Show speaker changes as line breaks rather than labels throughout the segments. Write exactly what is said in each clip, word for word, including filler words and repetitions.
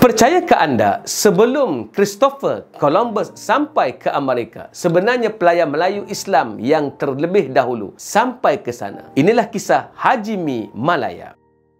Percayakah anda sebelum Christopher Columbus sampai ke Amerika, sebenarnya pelayar Melayu Islam yang terlebih dahulu sampai ke sana? Inilah kisah Haji Mi Malaya.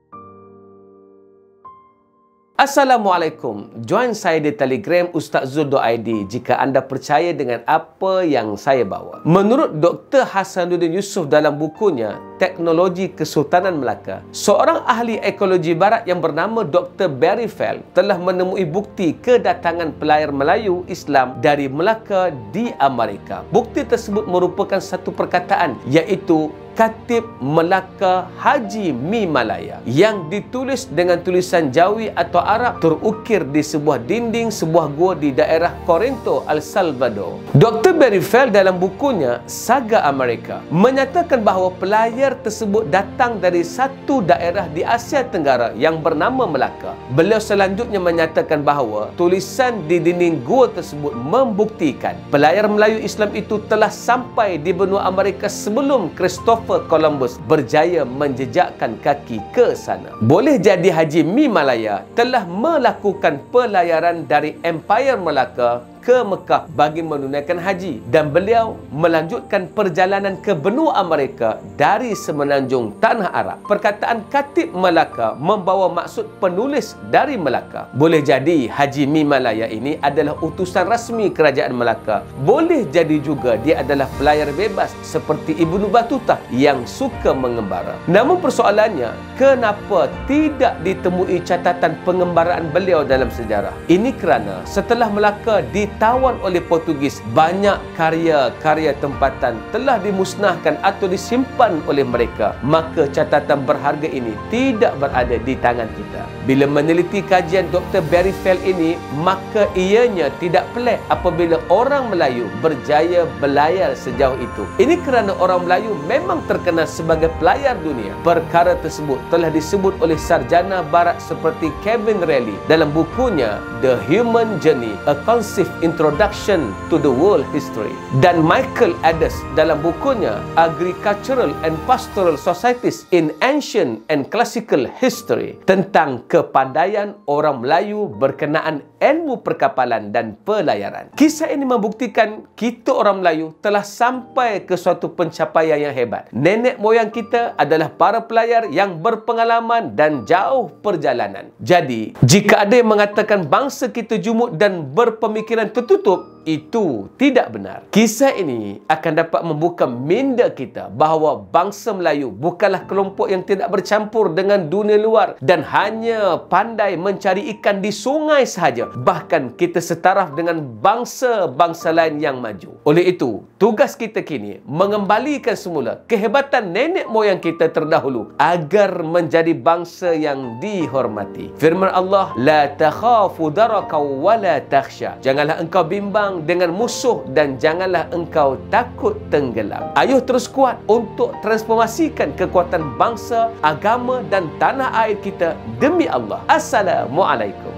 Assalamualaikum. Join saya di Telegram Ustaz Zul dot I D jika anda percaya dengan apa yang saya bawa. Menurut Doktor Hasanuddin Yusof dalam bukunya Teknologi Kesultanan Melaka, seorang ahli ekologi barat yang bernama Doktor Barry Feld telah menemui bukti kedatangan pelayar Melayu Islam dari Melaka di Amerika. Bukti tersebut merupakan satu perkataan, iaitu Katib Melaka Haji Mi Malaya, yang ditulis dengan tulisan Jawi atau Arab, terukir di sebuah dinding sebuah gua di daerah Corinto, El Salvador. Doktor Barry Feld dalam bukunya Saga Amerika menyatakan bahawa pelayar tersebut datang dari satu daerah di Asia Tenggara yang bernama Melaka. Beliau selanjutnya menyatakan bahawa tulisan di dinding gua tersebut membuktikan pelayar Melayu Islam itu telah sampai di benua Amerika sebelum Christopher Columbus berjaya menjejakkan kaki ke sana. Boleh jadi Haji Mi Malaya telah melakukan pelayaran dari Empire Melaka ke Mekah bagi menunaikan haji, dan beliau melanjutkan perjalanan ke benua Amerika dari semenanjung Tanah Arab. Perkataan Katib Melaka membawa maksud penulis dari Melaka. Boleh jadi Haji Mi Malaya ini adalah utusan rasmi kerajaan Melaka. Boleh jadi juga dia adalah pelayar bebas seperti Ibnu Battuta yang suka mengembara. Namun persoalannya, kenapa tidak ditemui catatan pengembaraan beliau dalam sejarah? Ini kerana setelah Melaka di ditawan oleh Portugis, banyak karya-karya tempatan telah dimusnahkan atau disimpan oleh mereka. Maka catatan berharga ini tidak berada di tangan kita. Bila meneliti kajian Doktor Barry Feld ini, maka ianya tidak pelik apabila orang Melayu berjaya berlayar sejauh itu. Ini kerana orang Melayu memang terkenal sebagai pelayar dunia. Perkara tersebut telah disebut oleh sarjana barat seperti Kevin Reilly dalam bukunya The Human Journey, A Concise Introduction to the World History, dan Michael Addes dalam bukunya Agricultural and Pastoral Societies in Ancient and Classical History, tentang kepandaian orang Melayu berkenaan ilmu perkapalan dan pelayaran. Kisah ini membuktikan kita orang Melayu telah sampai ke suatu pencapaian yang hebat. Nenek moyang kita adalah para pelayar yang berpengalaman dan jauh perjalanan. Jadi, jika ada yang mengatakan bangsa kita jumud dan berpemikiran tertutup, itu tidak benar. Kisah ini akan dapat membuka minda kita bahawa bangsa Melayu bukanlah kelompok yang tidak bercampur dengan dunia luar dan hanya pandai mencari ikan di sungai sahaja. Bahkan kita setaraf dengan bangsa-bangsa lain yang maju. Oleh itu, tugas kita kini mengembalikan semula kehebatan nenek moyang kita terdahulu agar menjadi bangsa yang dihormati. Firman Allah, la takhafu daraka wa la takhsha. Janganlah engkau bimbang dengan musuh dan janganlah engkau takut tenggelam. Ayuh terus kuat untuk transformasikan kekuatan bangsa, agama dan tanah air kita demi Allah. Assalamualaikum.